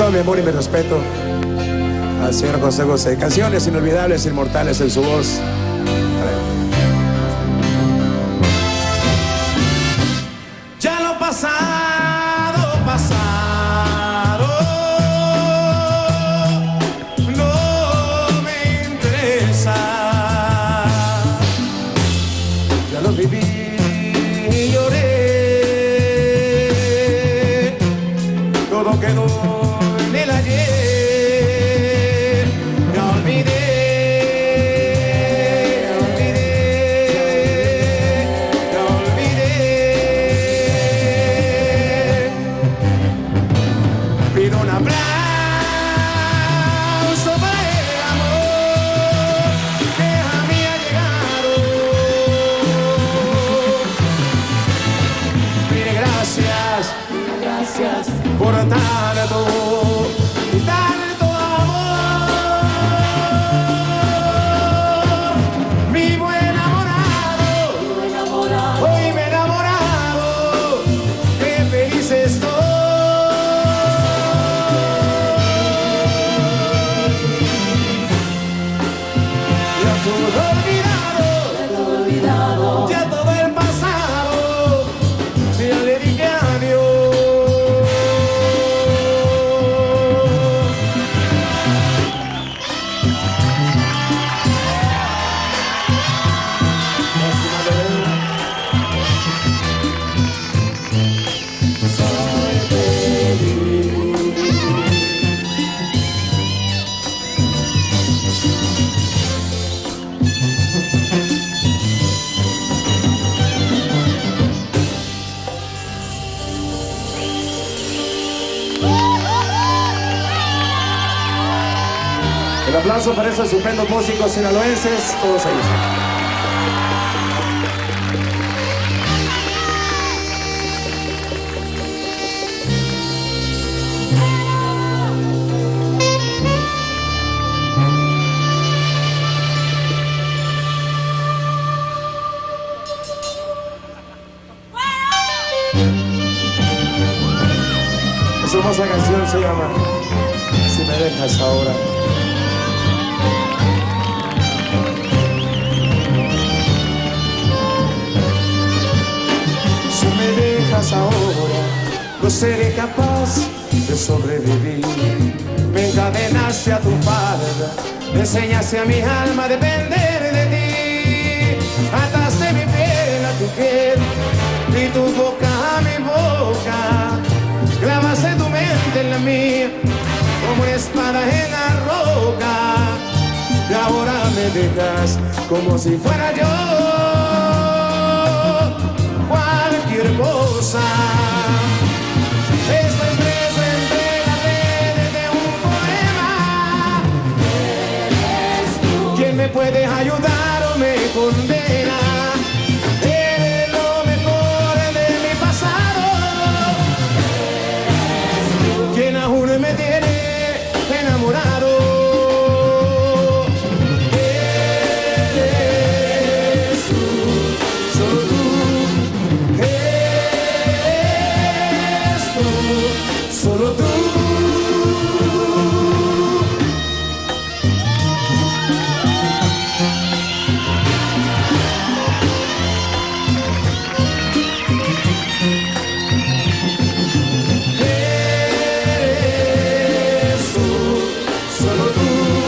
todo mi amor y mi respeto al señor José José. Canciones inolvidables, inmortales en su voz. Ya lo pasado, pasado, no me interesa. Ya lo viví y lloré, Todo quedó en el ayer. Ya olvidé, ya olvidé, ya olvidé. Pido un aplauso para el amor que a mí ha llegado. Mire, gracias, gracias por tanto y tanto amor. Vivo enamorado, hoy me he enamorado, qué feliz estoy. Ya todo olvidado, ya todo el pasado, ya le dije adiós. el aplauso para esos estupendos músicos sinaloenses, todos ellos. Esa hermosa canción se llama Si me dejas ahora. Si me dejas ahora, no seré capaz de sobrevivir. Me encadenaste a tu falda, me enseñaste a mi alma a depender de ti. Ataste mi piel a tu piel y tu boca a mi boca. Clavaste tu mente en la mía como una espada en la roca. Y ahora me dejas como si fuera yo cualquier cosa. Estoy preso entre las redes de un poema. ¿Eres tú? ¿Quién me puede ayudar o me condena? Eres lo mejor de mi pasado. ¿Eres tú? ¿Quién aún me tiene enamorado? Eres tú, solo tú. Solo tú. Eres tú, solo tú.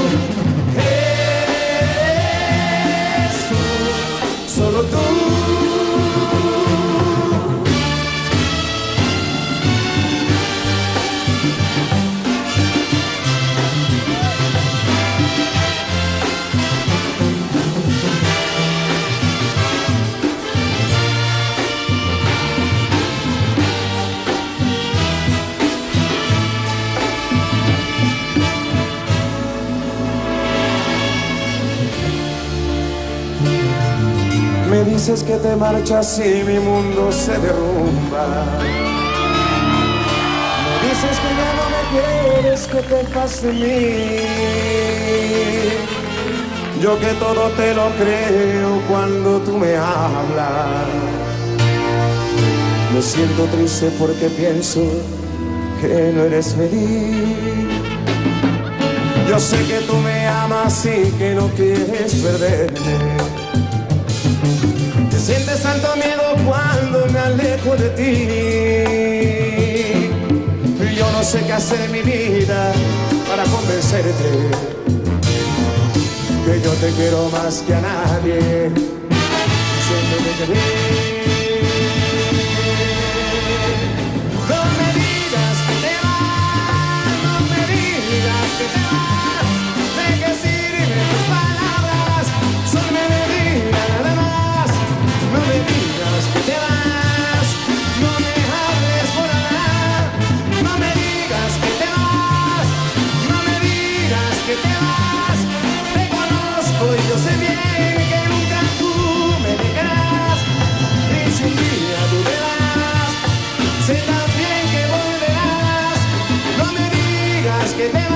Eres tú, solo tú. Me dices que te marchas y mi mundo se derrumba. Me dices que ya no me quieres, que te vas de mí. Yo que todo te lo creo cuando tú me hablas. Me siento triste porque pienso que no eres feliz. Yo sé que tú me amas y que no quieres perderme. Te sientes tanto miedo cuando me alejo de ti. Y yo no sé qué hacer en mi vida para convencerte que yo te quiero más que a nadie. Siempre te querí. No me digas que te vas, no me digas que te vas. ¿De qué sirven tus palabras? Son mentiras nada más. No me digas que te vas, no me hables por hablar. No me digas que te vas, no me digas que te vas. Te conozco y yo sé bien que nunca tú me dejarás. Y si un día tú te vas, sé también que volverás. No me digas que te vas.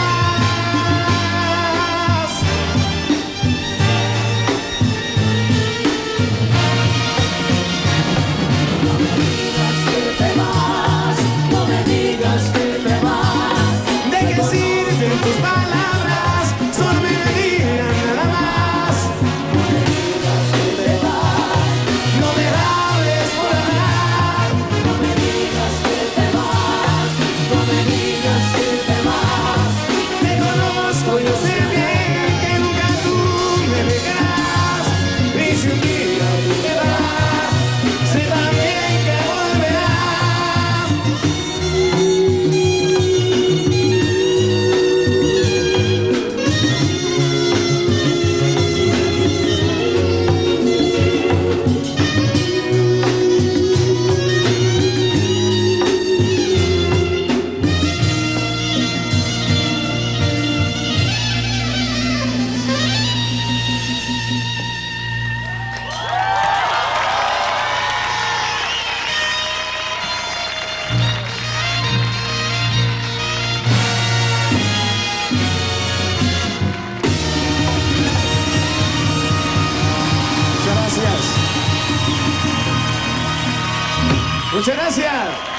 ¿De qué sirven tus palabras? Son mentiras nada más. No me hables por hablar. Te conozco, yo sé bien que nunca tú me dejarás. Y si un día tú te vas, sé también que volverás. Muchas gracias. Muchas gracias.